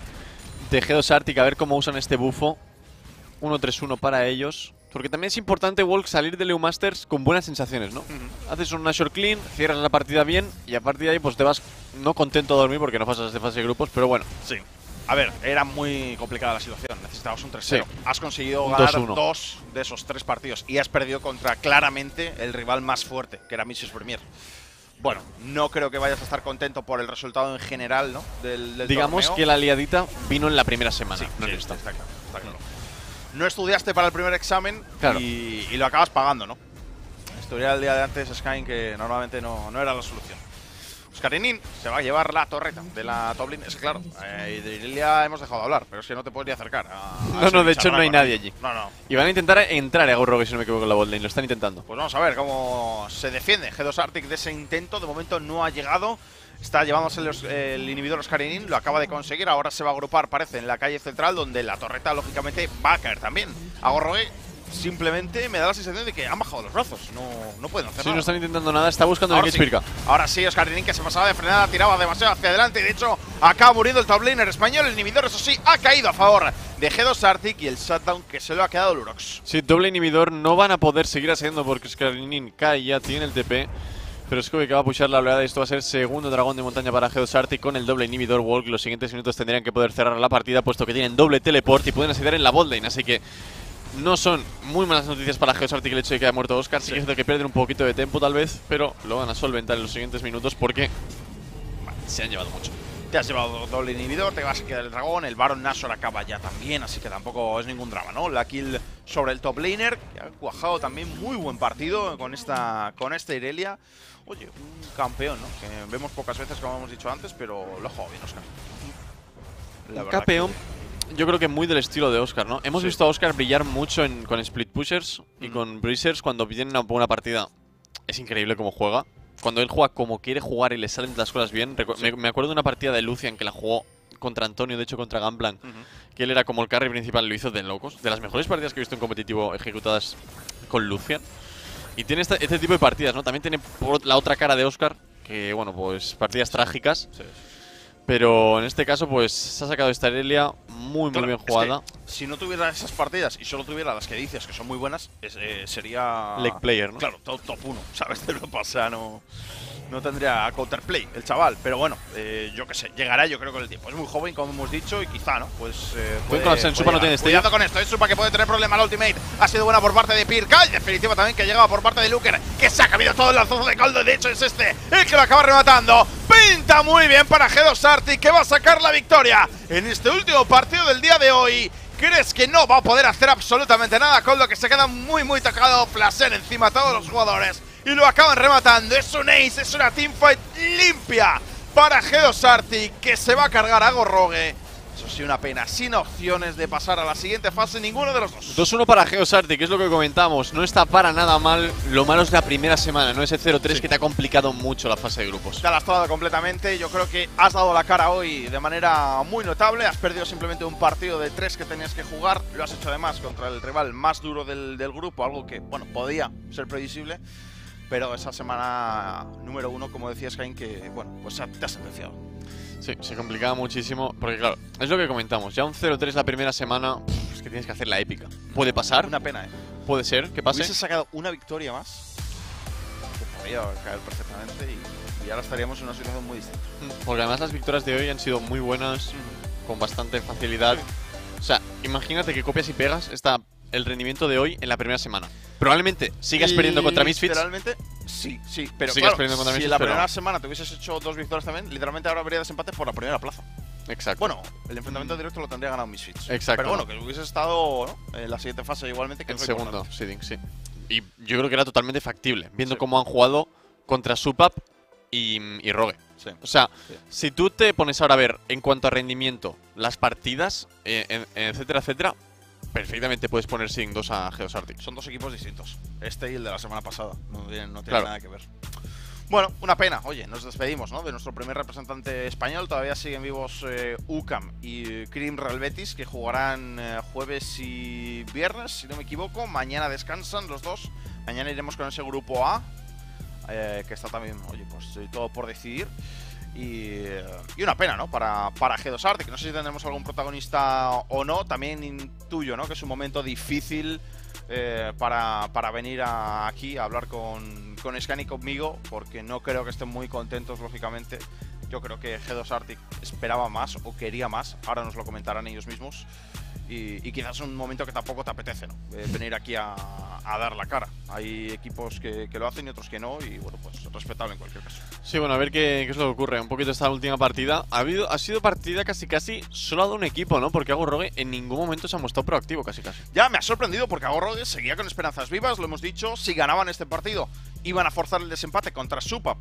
G2 Arctic, a ver cómo usan este bufo. 1-3-1 para ellos. Porque también es importante, Walk, salir de Leo Masters con buenas sensaciones, ¿no? Haces un Nashor clean, cierras la partida bien y a partir de ahí pues te vas no contento a dormir porque no pasas de fase de grupos, pero bueno. Sí. A ver, era muy complicada la situación, necesitabas un 3-0. Sí. Has conseguido Un ganar 2-1. 2 de esos 3 partidos y has perdido contra claramente el rival más fuerte, que era Mrs. Premier. Bueno, no creo que vayas a estar contento por el resultado en general, ¿no? Del Digamos torneo. que la liadita vino en la primera semana. Sí, no sí, en esta. está claro, está claro. No estudiaste para el primer examen, claro, y lo acabas pagando, ¿no? Estudiar el día de antes, Skyne, que normalmente no era la solución. Oscarinin se va a llevar la torreta de la top lane. Es claro, y de Irelia hemos dejado de hablar, pero es que no te puedes ni acercar. No, de hecho no hay nadie allí. No. Y van a intentar entrar a Rogue, si no me equivoco, en la botlane. Lo están intentando. Pues vamos a ver cómo se defiende G2 Arctic de ese intento. De momento no ha llegado. Está llevándose el inhibidor Oscarinin, lo acaba de conseguir. Ahora se va a agrupar, parece, en la calle central, donde la torreta, lógicamente, va a caer también. Agorroe simplemente me da la sensación de que han bajado los brazos. No pueden hacer nada. No están intentando nada, está buscando el Pirka. Ahora sí, Oscarinin que se pasaba de frenada, tiraba demasiado hacia adelante. De hecho, acaba muriendo el top laner español. El inhibidor, eso sí, ha caído a favor de G2 Arctic y el shutdown que se lo ha quedado el Urox. Sí, doble inhibidor, no van a poder seguir asediando porque Oscarinin cae, ya tiene el TP. Pero Scooby que va a pushar la oleada y esto va a ser segundo dragón de montaña para G2 Arctic con el doble inhibidor Walk. Los siguientes minutos tendrían que poder cerrar la partida puesto que tienen doble teleport y pueden asediar en la botlane, así que no son muy malas noticias para G2 Arctic el hecho de que haya muerto Oscar. Sí que es cierto que pierden un poquito de tiempo tal vez, pero lo van a solventar en los siguientes minutos porque se han llevado mucho. Te has llevado doble inhibidor, te vas a quedar el dragón, el Baron Nashor acaba ya también, así que tampoco es ningún drama, ¿no? La kill sobre el top laner, que ha cuajado también muy buen partido con esta Irelia. Oye, un campeón, ¿no? Que vemos pocas veces, como hemos dicho antes, pero lo ha jugado bien Oscar. Un campeón, yo creo que muy del estilo de Oscar, ¿no? Hemos visto a Oscar brillar mucho con split pushers y con breezers cuando viene una buena partida. Es increíble cómo juega. Cuando él juega como quiere jugar y le salen las cosas bien. Me acuerdo de una partida de Lucian que la jugó contra Antonio, de hecho contra Gunplank, que él era como el carry principal, lo hizo de locos. De las mejores partidas que he visto en competitivo ejecutadas con Lucian. Y tiene este tipo de partidas, ¿no? También tiene por la otra cara de Oscar, que bueno, pues partidas trágicas. Sí. Pero en este caso, pues se ha sacado esta Irelia muy bien jugada. Es que, si no tuviera esas partidas y solo tuviera las que dices que son muy buenas, sería leg player, ¿no? Claro, top 1, ¿sabes? De Europa, o sea, no tendría counterplay el chaval. Pero bueno, yo qué sé, llegará yo creo con el tiempo. Es muy joven, como hemos dicho, y quizá, ¿no? Pues Supa no tiene cuidado con esto, es Supa que puede tener problema la ultimate. Ha sido buena por parte de Pirka, y definitiva también que llegaba por parte de Luker, que se ha cabido todo el lanzazo de Coldo. De hecho es este el que lo acaba rematando. Pinta muy bien para G2 Arctic, que va a sacar la victoria en este último partido del día de hoy. ¿Crees que no va a poder hacer absolutamente nada? Coldo que se queda muy tocado. Flasher encima a todos los jugadores y lo acaban rematando. Es un ace, es una teamfight limpia para G2 Arctic, que se va a cargar a Gorrogue. Eso sí, una pena, sin opciones de pasar a la siguiente fase ninguno de los dos. 2-1 para G2 Arctic, que es lo que comentamos. No está para nada mal. Lo malo es la primera semana, ¿no? Ese 0-3 que te ha complicado mucho la fase de grupos. Te ha lastrado completamente. Yo creo que has dado la cara hoy de manera muy notable. Has perdido simplemente un partido de 3 que tenías que jugar. Lo has hecho además contra el rival más duro del grupo, algo que, bueno, podía ser previsible. Pero esa semana número 1, como decías, Jaime, que, bueno, pues te has sentenciado. Sí, se complicaba muchísimo, porque claro, es lo que comentamos, ya un 0-3 la primera semana, es que tienes que hacer la épica. ¿Puede pasar? Una pena, Puede ser, que pase. Hubiese sacado una victoria más, que podría caer perfectamente y ahora estaríamos en una situación muy distinta. Porque además las victorias de hoy han sido muy buenas, con bastante facilidad. Sí. O sea, imagínate que copias y pegas el rendimiento de hoy en la primera semana. Probablemente sigas perdiendo contra Misfits. Literalmente, sí, pero Sigas claro, perdiendo contra si Misfits, en la pero primera semana te hubieses hecho 2 victorias también, literalmente ahora habría desempate por la primera plaza. Exacto. Bueno, el enfrentamiento directo lo tendría ganado Misfits. Exacto. Pero bueno, que hubiese estado, ¿no?, en la siguiente fase igualmente. Que En es lo segundo importante. seeding, sí. Y yo creo que era totalmente factible, viendo Sí. cómo han jugado contra Supap y Rogue. Sí. O sea, Sí. si tú te pones ahora a ver en cuanto a rendimiento las partidas, etcétera, etcétera, perfectamente puedes poner Seeding 2 a G2 Arctic. Son dos equipos distintos. Este y el de la semana pasada. No tiene Claro. nada que ver. Bueno, una pena. Oye, nos despedimos, ¿no?, de nuestro primer representante español. Todavía siguen vivos UCAM y Cream Real Betis, que jugarán jueves y viernes, si no me equivoco. Mañana descansan los dos. Mañana iremos con ese grupo A, que está también, oye, pues todo por decidir. Y una pena, ¿no?, para G2 Arctic. No sé si tendremos algún protagonista o no. También intuyo, ¿no?, que es un momento difícil para venir aquí a hablar con Scan y conmigo, porque no creo que estén muy contentos, lógicamente. Yo creo que G2 Arctic esperaba más o quería más. Ahora nos lo comentarán ellos mismos. Y quizás es un momento que tampoco te apetece, ¿no?, venir aquí a dar la cara. Hay equipos que lo hacen y otros que no, y bueno, pues respetable en cualquier caso. Sí, bueno, a ver qué es lo que ocurre. Un poquito esta última partida. Ha sido partida casi solo de un equipo, ¿no? Porque Ago Rogue en ningún momento se ha mostrado proactivo, casi. Ya me ha sorprendido porque Gorrogue seguía con esperanzas vivas, lo hemos dicho. Si ganaban este partido, iban a forzar el desempate contra Supap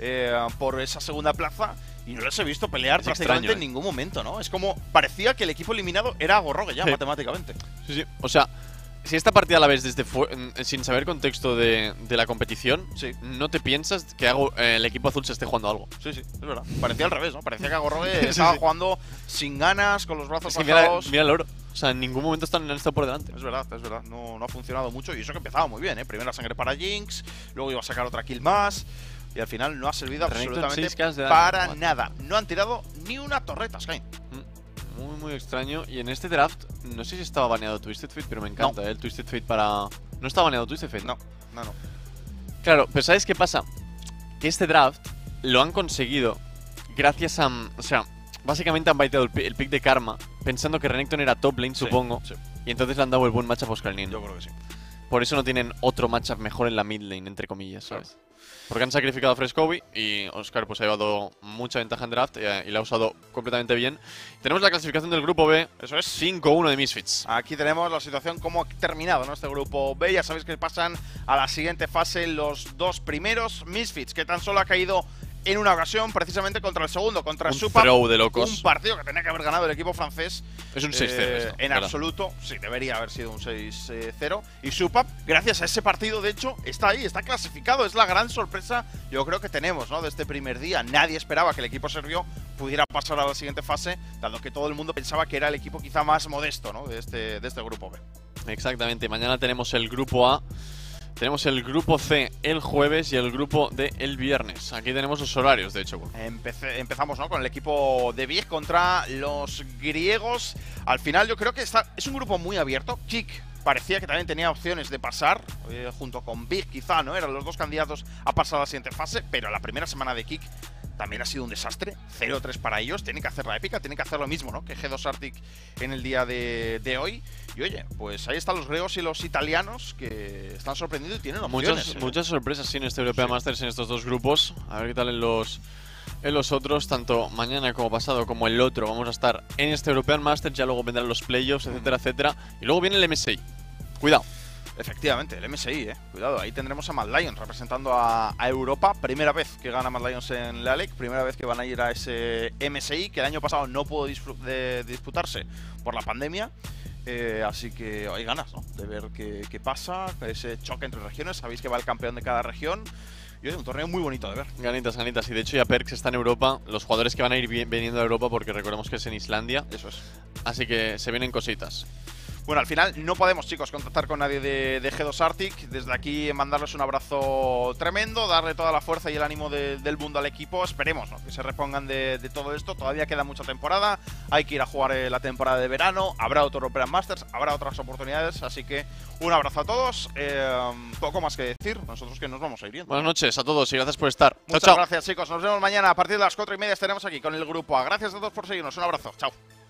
por esa segunda plaza. Y no les he visto pelear Es prácticamente extraño, en ningún momento, ¿no? Es como, parecía que el equipo eliminado era Gorrogue ya, Sí. matemáticamente. Sí. O sea, si esta partida la ves sin saber contexto de la competición, Sí. no te piensas que el equipo azul se esté jugando algo. Sí, es verdad. Parecía al revés, ¿no? Parecía que Gorrogue Sí, estaba sí. jugando sin ganas, con los brazos Es que mira bajados. el oro. O sea, en ningún momento han estado por delante. Es verdad. No ha funcionado mucho. Y eso que empezaba muy bien, ¿eh? Primera sangre para Jinx, luego iba a sacar otra kill más. Y al final no ha servido Renekton, absolutamente 6 kills de daño. para What? nada. No han tirado ni una torreta, Sky. Muy extraño. Y en este draft, no sé si estaba baneado Twisted Fate, pero me encanta, el Twisted Fate para... ¿No está baneado Twisted Fate? No. Claro, pero ¿sabes qué pasa? Que este draft lo han conseguido gracias a... O sea, básicamente han baiteado el pick de Karma, pensando que Renekton era top lane, supongo. Sí, Y entonces le han dado el buen matchup a Oscar Nin. yo creo que sí. Por eso no tienen otro matchup mejor en la mid lane, entre comillas, ¿sabes? Porque han sacrificado a Frescovi y Oscar pues ha llevado mucha ventaja en draft y la ha usado completamente bien. Tenemos la clasificación del grupo B. Eso es. 5-1 de Misfits. Aquí tenemos la situación como ha terminado, ¿no?, este grupo B. Ya sabéis que pasan a la siguiente fase los dos primeros. Misfits, que tan solo ha caído en una ocasión, precisamente contra el segundo, contra Un Supap. throw de locos. Un partido que tenía que haber ganado el equipo francés. Es un 6-0 esto, En ¿verdad? absoluto, sí, debería haber sido un 6-0. Y Supap, gracias a ese partido, de hecho, está ahí, está clasificado. Es la gran sorpresa, yo creo que tenemos, ¿no?, de este primer día. Nadie esperaba que el equipo serbio pudiera pasar a la siguiente fase, dado que todo el mundo pensaba que era el equipo quizá más modesto, ¿no?, de este grupo B. Exactamente. Mañana tenemos el grupo A. Tenemos el grupo C el jueves y el grupo D el viernes. Aquí tenemos los horarios, de hecho. Empezamos, ¿no?, con el equipo de Big contra los griegos. Al final yo creo que es un grupo muy abierto. Kick parecía que también tenía opciones de pasar, junto con Big quizá, ¿no? Eran los dos candidatos a pasar a la siguiente fase, pero la primera semana de Kick también ha sido un desastre. 0-3 para ellos. Tienen que hacer la épica, tienen que hacer lo mismo, ¿no?, que G2 Arctic en el día de hoy. Y oye, pues ahí están los griegos y los italianos, que están sorprendidos y tienen opciones. Muchas sorpresas, sí, en este European Masters, en estos dos grupos. A ver qué tal en los en los otros, tanto mañana como pasado como el otro. Vamos a estar en este European Masters, ya luego vendrán los playoffs, etcétera, etcétera. Y luego viene el MSI. Cuidado. Efectivamente, el MSI, cuidado, ahí tendremos a Mad Lions representando a Europa. Primera vez que gana Mad Lions en la LEC, primera vez que van a ir a ese MSI, que el año pasado no pudo disputarse por la pandemia. Así que hay ganas, ¿no?, de ver qué pasa, ese choque entre regiones. Sabéis que va el campeón de cada región. Y es un torneo muy bonito de ver. Ganitas, ganitas. Y de hecho ya Perkz está en Europa. Los jugadores que van a ir viniendo a Europa, porque recordemos que es en Islandia. Eso es. Así que se vienen cositas. Bueno, al final no podemos, chicos, contactar con nadie de G2 Arctic. Desde aquí mandarles un abrazo tremendo, darle toda la fuerza y el ánimo del mundo al equipo. Esperemos, ¿no?, que se repongan de todo esto. Todavía queda mucha temporada, hay que ir a jugar la temporada de verano, habrá otro European Masters, habrá otras oportunidades. Así que un abrazo a todos, poco más que decir, nosotros que nos vamos a ir yendo. Buenas noches a todos y gracias por estar. Muchas chao, chao. gracias, chicos, nos vemos mañana a partir de las 4:30. Estaremos aquí con el grupo A. Gracias a todos por seguirnos, un abrazo, chao.